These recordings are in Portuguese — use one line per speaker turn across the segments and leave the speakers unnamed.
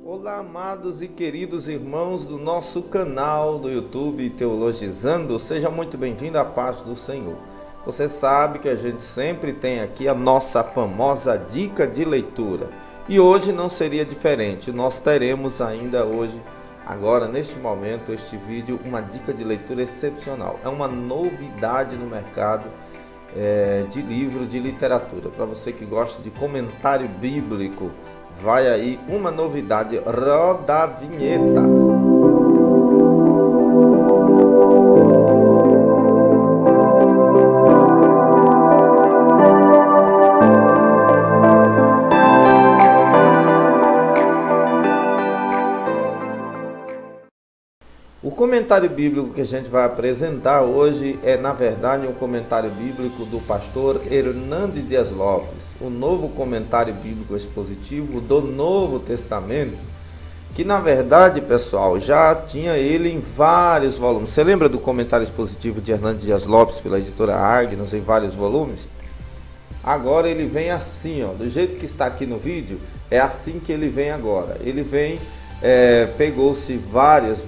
Olá, amados e queridos irmãos do nosso canal do YouTube Teologizando, seja muito bem-vindo à paz do Senhor. Você sabe que a gente sempre tem aqui a nossa famosa dica de leitura e hoje não seria diferente. Nós teremos ainda hoje, agora neste momento, este vídeo, uma dica de leitura excepcional. É uma novidade no mercado de livro de literatura. Para você que gosta de comentário bíblico, vai aí uma novidade. Roda a vinheta. O comentário bíblico que a gente vai apresentar hoje é, na verdade, um comentário bíblico do pastor Hernandes Dias Lopes, o novo comentário bíblico expositivo do Novo Testamento, que, na verdade, pessoal, já tinha ele em vários volumes. Você lembra do comentário expositivo de Hernandes Dias Lopes pela editora Agnos em vários volumes? Agora ele vem assim, ó, do jeito que está aqui no vídeo, é assim que ele vem agora. Ele vem... pegou-se vários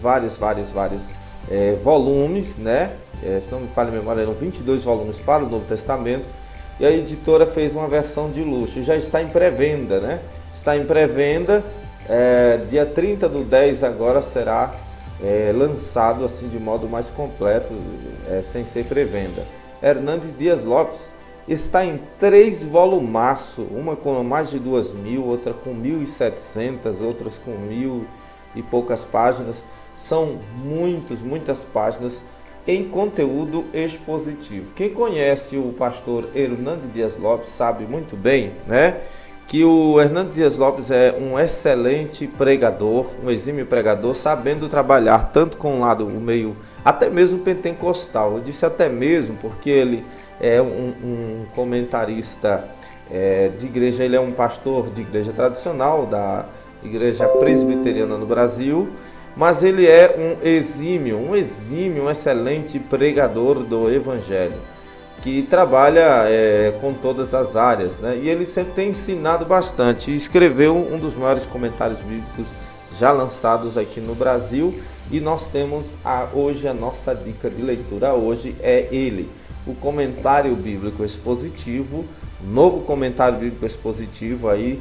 volumes, né? Se não me falha a memória, eram 22 volumes para o Novo Testamento, e a editora fez uma versão de luxo, já está em pré-venda, né? Está em pré-venda, dia 30/10 agora será lançado assim de modo mais completo, sem ser pré-venda. Hernandes Dias Lopes está em 3 volumaços, uma com mais de 2.000, outra com 1.700, outras com 1.000 e poucas páginas. São muitas páginas em conteúdo expositivo. Quem conhece o pastor Hernandes Dias Lopes sabe muito bem, né, que o Hernandes Dias Lopes é um excelente pregador, um exímio pregador, sabendo trabalhar tanto com o lado, o meio, até mesmo pentecostal. Eu disse até mesmo porque ele é um comentarista de igreja, ele é um pastor de igreja tradicional, da igreja presbiteriana no Brasil, mas ele é um excelente pregador do evangelho, que trabalha com todas as áreas, né? E ele sempre tem ensinado bastante, e escreveu um dos maiores comentários bíblicos já lançados aqui no Brasil, e nós temos hoje a nossa dica de leitura, hoje é ele, o comentário bíblico expositivo, novo comentário bíblico expositivo aí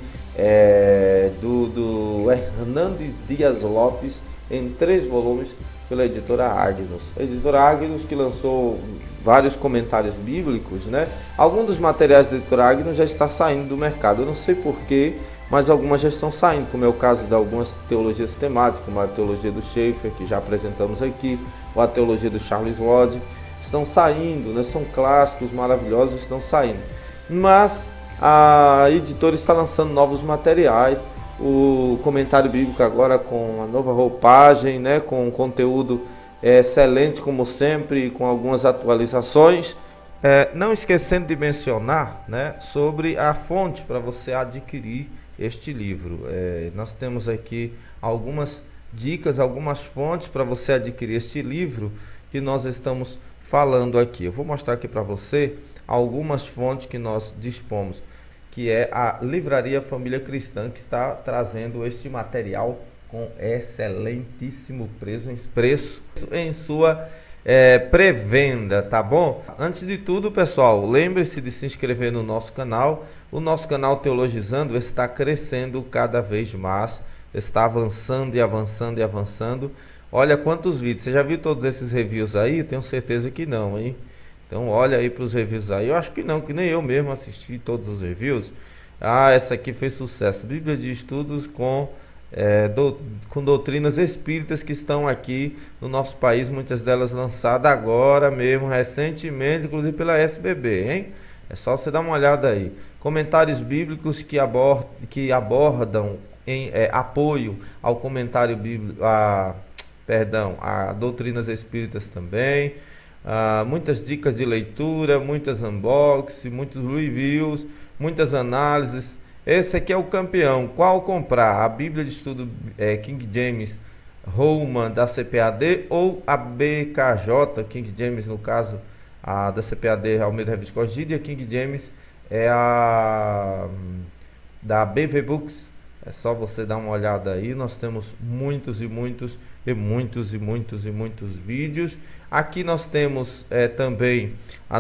do Hernandes Dias Lopes, em 3 volumes pela editora Agnos. A editora Agnos que lançou vários comentários bíblicos, né? Alguns dos materiais da editora Agnos já está saindo do mercado, eu não sei porquê, mas algumas já estão saindo, como é o caso de algumas teologias temáticas, como a teologia do Schaeffer, que já apresentamos aqui, ou a teologia do Charles Ward. Estão saindo, né? São clássicos maravilhosos, estão saindo. Mas a editora está lançando novos materiais, o comentário bíblico agora com a nova roupagem, né? Com um conteúdo excelente como sempre, com algumas atualizações. Não esquecendo de mencionar, né, sobre a fonte para você adquirir este livro. Nós temos aqui algumas dicas, algumas fontes para você adquirir este livro que nós estamos falando aqui. Eu vou mostrar aqui para você algumas fontes que nós dispomos, que é a Livraria Família Cristã, que está trazendo este material com excelentíssimo preço em sua pré-venda, tá bom? Antes de tudo, pessoal, lembre-se de se inscrever no nosso canal. O nosso canal Teologizando está crescendo cada vez mais, está avançando e avançando. Olha quantos vídeos, você já viu todos esses reviews aí? Eu tenho certeza que não, hein? Então olha aí para os reviews aí. Eu acho que não, que nem eu mesmo assisti todos os reviews. Essa aqui fez sucesso. Bíblia de Estudos com doutrinas espíritas que estão aqui no nosso país, muitas delas lançadas agora mesmo, recentemente, inclusive pela SBB, hein? É só você dar uma olhada aí. Comentários bíblicos que abordam em apoio ao comentário bíblico, a doutrinas espíritas também, muitas dicas de leitura, muitas unboxing, muitos reviews, muitas análises. Esse aqui é o campeão. Qual comprar? A Bíblia de Estudo King James Holman da CPAD ou a BKJ, King James no caso, a da CPAD Almeida Revista Corrigida, e a King James é a da BV Books, É só você dar uma olhada aí. Nós temos muitos vídeos. Aqui nós temos também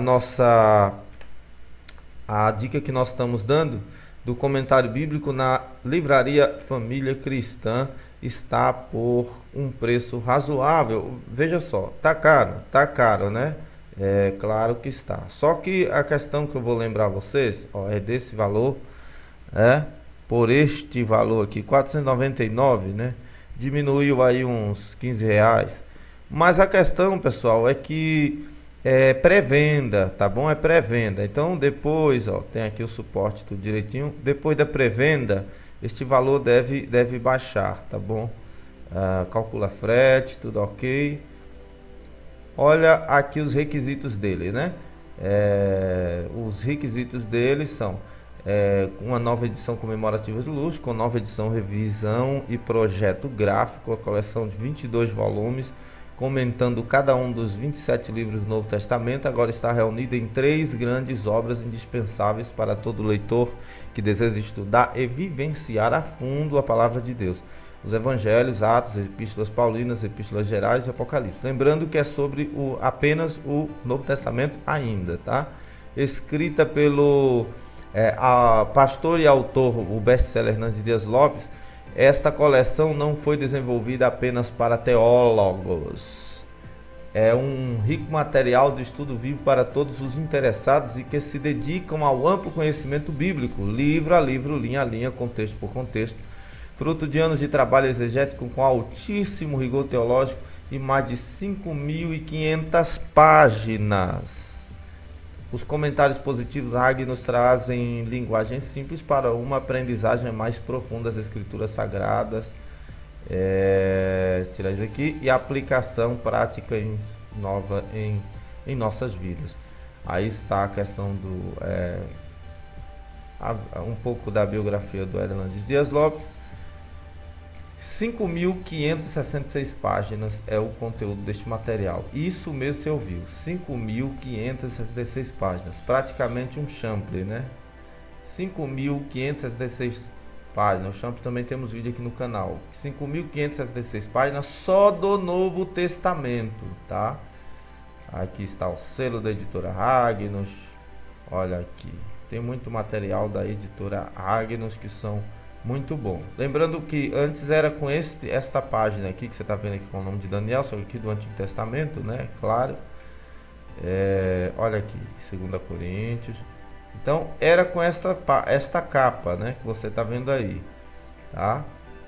a dica que nós estamos dando do comentário bíblico na livraria Família Cristã. Está por um preço razoável. Veja só, tá caro, né? É claro que está. Só que a questão que eu vou lembrar vocês, ó, é desse valor, por este valor aqui, 499, né? Diminuiu aí uns 15 reais. Mas a questão, pessoal, é que é pré-venda, tá bom? É pré-venda. Então depois, ó, tem aqui o suporte tudo direitinho. Depois da pré-venda, este valor deve baixar, tá bom? Calcula frete, tudo ok. Olha aqui os requisitos dele, né? Os requisitos dele são uma nova edição comemorativa de luxo, com nova edição, revisão e projeto gráfico, a coleção de 22 volumes, comentando cada um dos 27 livros do Novo Testamento. Agora está reunido em 3 grandes obras indispensáveis para todo leitor que deseja estudar e vivenciar a fundo a palavra de Deus: os Evangelhos, Atos, Epístolas Paulinas, Epístolas Gerais e Apocalipse. Lembrando que é sobre apenas o Novo Testamento ainda, tá? Escrita pelo pastor e autor, o best-seller Hernandes Dias Lopes. Esta coleção não foi desenvolvida apenas para teólogos. É um rico material de estudo vivo para todos os interessados e que se dedicam ao amplo conhecimento bíblico, livro a livro, linha a linha, contexto por contexto, fruto de anos de trabalho exegético com altíssimo rigor teológico e mais de 5.500 páginas. Os comentários positivos Hag nos trazem linguagem simples para uma aprendizagem mais profunda das escrituras sagradas. Tirar isso aqui. E aplicação prática nova em nossas vidas. Aí está a questão um pouco da biografia do Hernandes Dias Lopes. 5.566 páginas é o conteúdo deste material. Isso mesmo você ouviu, 5.566 páginas, praticamente um chample, né? 5.566 páginas. O chample também temos vídeo aqui no canal. 5.566 páginas só do Novo Testamento, tá? Aqui está o selo da editora Agnus. Olha aqui, tem muito material da editora Agnus que são muito bom. Lembrando que antes era com esta página aqui que você está vendo aqui com o nome de Daniel, só que aqui do Antigo Testamento, né? Claro. Olha aqui, 2 Coríntios. Então era com esta capa, né? Que você está vendo aí, tá?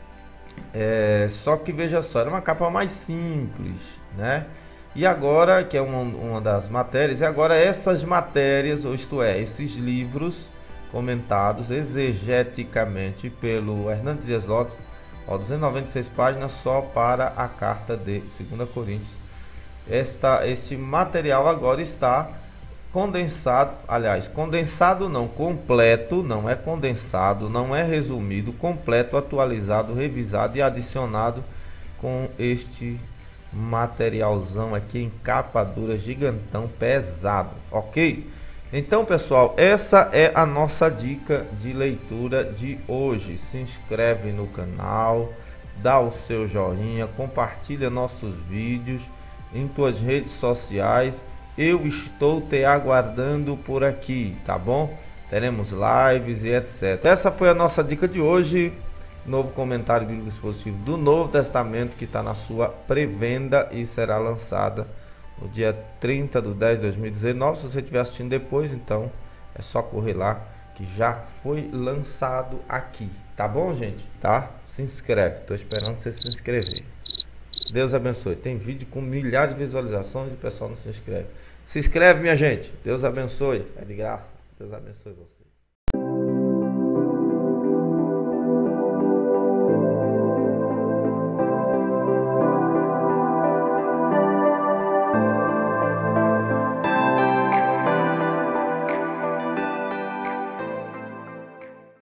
Só que veja só, era uma capa mais simples, né? E agora, que é uma das matérias, e agora essas matérias, ou isto é, esses livros comentados exegeticamente pelo Hernandes Dias Lopes, 296 páginas só para a carta de 2 Coríntios. Este material agora está condensado, aliás, condensado não, completo, não é condensado, não é resumido, completo, atualizado, revisado e adicionado com este materialzão aqui em capa dura, gigantão, pesado, ok? Então, pessoal, essa é a nossa dica de leitura de hoje. Se inscreve no canal, dá o seu joinha, compartilha nossos vídeos em tuas redes sociais. Eu estou te aguardando por aqui, tá bom? Teremos lives e etc. Essa foi a nossa dica de hoje. Novo comentário bíblico expositivo do Novo Testamento, que está na sua pré-venda e será lançada no dia 30/10/2019. Se você estiver assistindo depois, então é só correr lá que já foi lançado aqui, tá bom, gente? Tá? Se inscreve, tô esperando você se inscrever. Deus abençoe. Tem vídeo com milhares de visualizações e o pessoal não se inscreve. Se inscreve, minha gente. Deus abençoe. É de graça. Deus abençoe você.